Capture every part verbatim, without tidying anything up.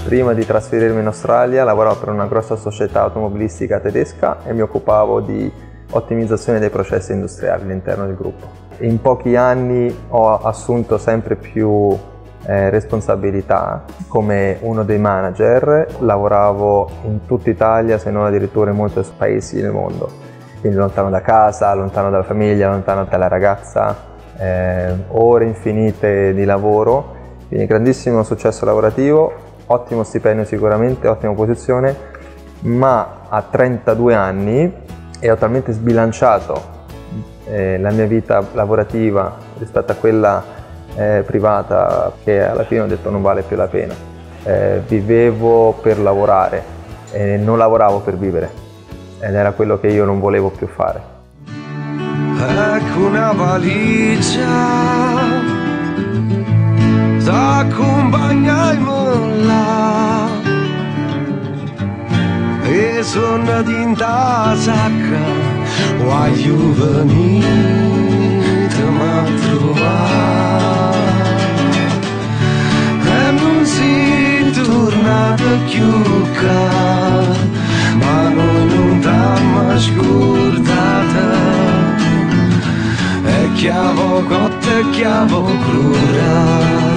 Prima di trasferirmi in Australia lavoravo per una grossa società automobilistica tedesca e mi occupavo di ottimizzazione dei processi industriali all'interno del gruppo. In pochi anni ho assunto sempre più eh, responsabilità come uno dei manager, lavoravo in tutta Italia, se non addirittura in molti paesi nel mondo, quindi lontano da casa, lontano dalla famiglia, lontano dalla ragazza, eh, ore infinite di lavoro, quindi grandissimo successo lavorativo, ottimo stipendio sicuramente, ottima posizione, ma a trentadue anni e ho talmente sbilanciato eh, la mia vita lavorativa rispetto a quella eh, privata che alla fine ho detto non vale più la pena. Eh, vivevo per lavorare e non lavoravo per vivere ed era quello che io non volevo più fare. Ecco una valigia t'accompagna in molla e suona dinta sacca voglio venire a trovare e non si torna più cara ma noi non t'abbiamo scordata e chiavo cotta e chiavo crura.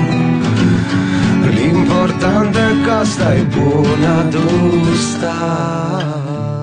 L'importante è che stai buona tu stai.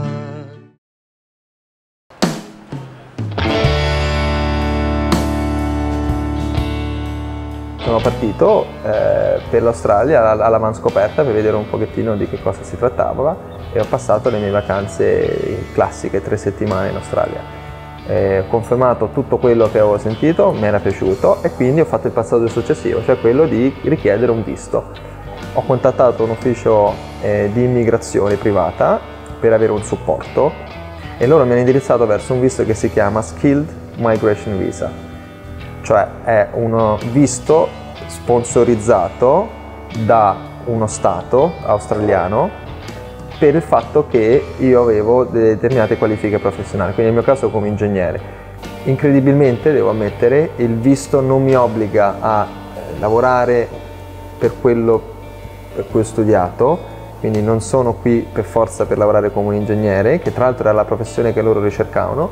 Sono partito eh, per l'Australia all'avanscoperta per vedere un pochettino di che cosa si trattava e ho passato le mie vacanze classiche, tre settimane in Australia. Eh, ho confermato tutto quello che avevo sentito, mi era piaciuto e quindi ho fatto il passaggio successivo, cioè quello di richiedere un visto. Ho contattato un ufficio eh, di immigrazione privata per avere un supporto e loro mi hanno indirizzato verso un visto che si chiama Skilled Migration Visa, cioè è un visto sponsorizzato da uno stato australiano per il fatto che io avevo determinate qualifiche professionali, quindi nel mio caso come ingegnere. Incredibilmente, devo ammettere, il visto non mi obbliga a lavorare per quello per cui ho studiato, quindi non sono qui per forza per lavorare come un ingegnere, che tra l'altro era la professione che loro ricercavano.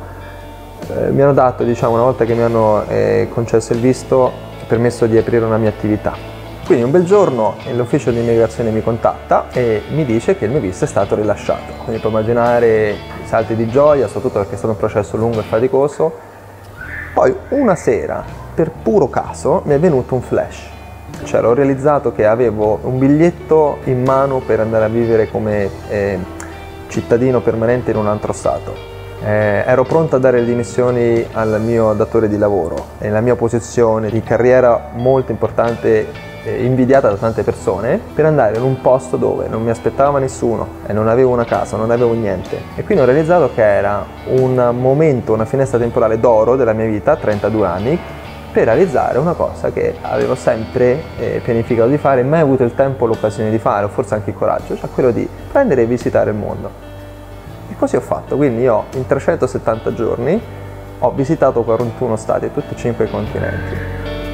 Eh, mi hanno dato, diciamo, una volta che mi hanno eh, concesso il visto, permesso di aprire una mia attività. Quindi un bel giorno l'ufficio di immigrazione mi contatta e mi dice che il mio visto è stato rilasciato. Quindi puoi immaginare i salti di gioia, soprattutto perché è stato un processo lungo e faticoso. Poi una sera, per puro caso, mi è venuto un flash. Cioè ho realizzato che avevo un biglietto in mano per andare a vivere come eh, cittadino permanente in un altro stato. Eh, ero pronto a dare le dimissioni al mio datore di lavoro e la mia posizione di carriera molto importante, invidiata da tante persone, per andare in un posto dove non mi aspettava nessuno e non avevo una casa, non avevo niente. E quindi ho realizzato che era un momento, una finestra temporale d'oro della mia vita, a trentadue anni, per realizzare una cosa che avevo sempre eh, pianificato di fare e mai avuto il tempo o l'occasione di fare, o forse anche il coraggio, cioè quello di prendere e visitare il mondo. E così ho fatto, quindi io in trecentosettanta giorni ho visitato quarantuno stati e tutti e cinque i continenti.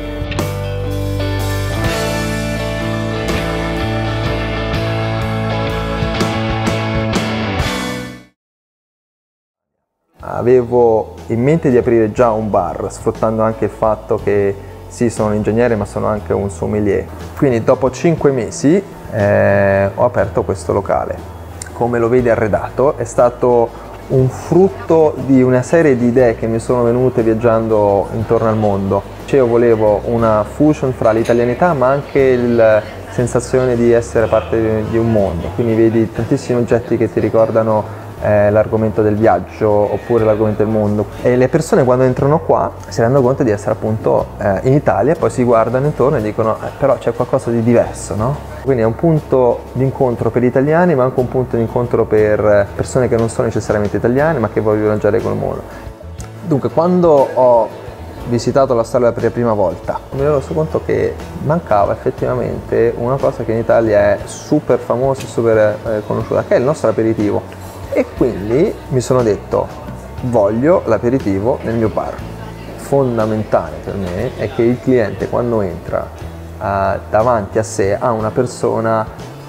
Avevo in mente di aprire già un bar, sfruttando anche il fatto che sì, sono un ingegnere ma sono anche un sommelier. Quindi dopo cinque mesi eh, ho aperto questo locale. Come lo vedi arredato, è stato un frutto di una serie di idee che mi sono venute viaggiando intorno al mondo. Cioè, io volevo una fusion fra l'italianità ma anche la sensazione di essere parte di un mondo. Quindi vedi tantissimi oggetti che ti ricordano Eh, l'argomento del viaggio oppure l'argomento del mondo e le persone quando entrano qua si rendono conto di essere appunto eh, in Italia e poi si guardano intorno e dicono eh, però c'è qualcosa di diverso, no? Quindi è un punto di incontro per gli italiani ma anche un punto di incontro per persone che non sono necessariamente italiane ma che vogliono viaggiare col mondo. Dunque, quando ho visitato l'Australia per la prima volta mi ero reso conto che mancava effettivamente una cosa che in Italia è super famosa e super eh, conosciuta, che è il nostro aperitivo. E quindi mi sono detto, voglio l'aperitivo nel mio bar. Fondamentale per me è che il cliente quando entra uh, davanti a sé ha una persona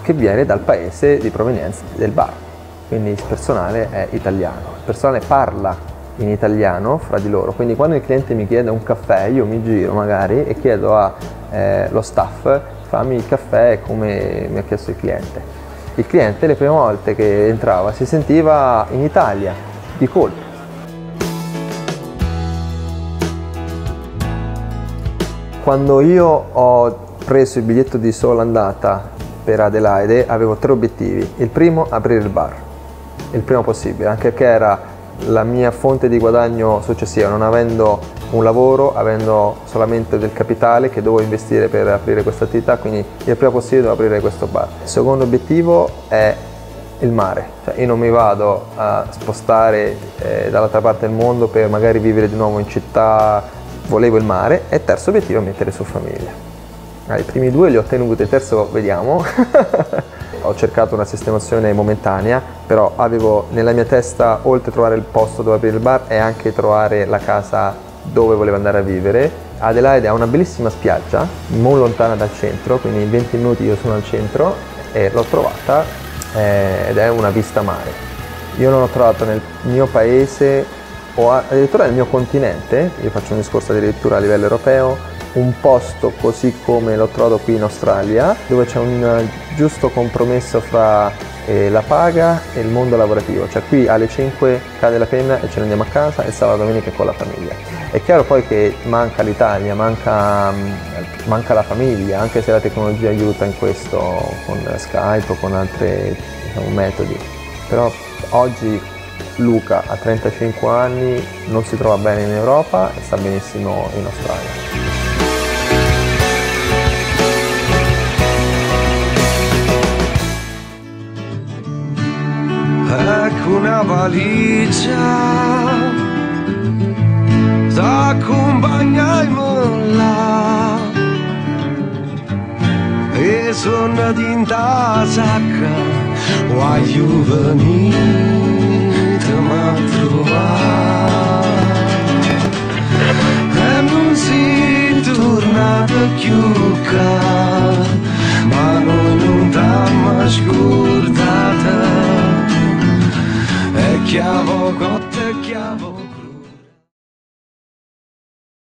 che viene dal paese di provenienza del bar, quindi il personale è italiano, il personale parla in italiano fra di loro, quindi quando il cliente mi chiede un caffè io mi giro magari e chiedo allo eh, staff fammi il caffè come mi ha chiesto il cliente. Il cliente le prime volte che entrava si sentiva in Italia di colpo. Quando io ho preso il biglietto di sola andata per Adelaide avevo tre obiettivi. Il primo, aprire il bar, il prima possibile, anche perché era la mia fonte di guadagno successiva, non avendo un lavoro, avendo solamente del capitale che dovevo investire per aprire questa attività, quindi il prima possibile devo aprire questo bar. Il secondo obiettivo è il mare, cioè io non mi vado a spostare eh, dall'altra parte del mondo per magari vivere di nuovo in città, volevo il mare. E il terzo obiettivo è mettere su famiglia. Ah, i primi due li ho ottenuti, il terzo vediamo. Ho cercato una sistemazione momentanea, però avevo nella mia testa, oltre a trovare il posto dove aprire il bar, e anche trovare la casa dove volevo andare a vivere. Adelaide ha una bellissima spiaggia, non lontana dal centro, quindi in venti minuti io sono al centro e l'ho trovata eh, ed è una vista mare. Io non ho trovato nel mio paese o addirittura nel mio continente, io faccio un discorso addirittura a livello europeo, un posto così come l'ho trovato qui in Australia, dove c'è un giusto compromesso fra eh, la paga e il mondo lavorativo, cioè qui alle cinque cade la penna e ce ne andiamo a casa e sabato e domenica con la famiglia. È chiaro poi che manca l'Italia, manca, manca la famiglia, anche se la tecnologia aiuta in questo con Skype o con altri diciamo, metodi, però oggi Luca ha trentacinque anni, non si trova bene in Europa e sta benissimo in Australia. Ecco una valigia t'accompagniamo là e sono dinta sacca voglio venire a trovare e non si torna più.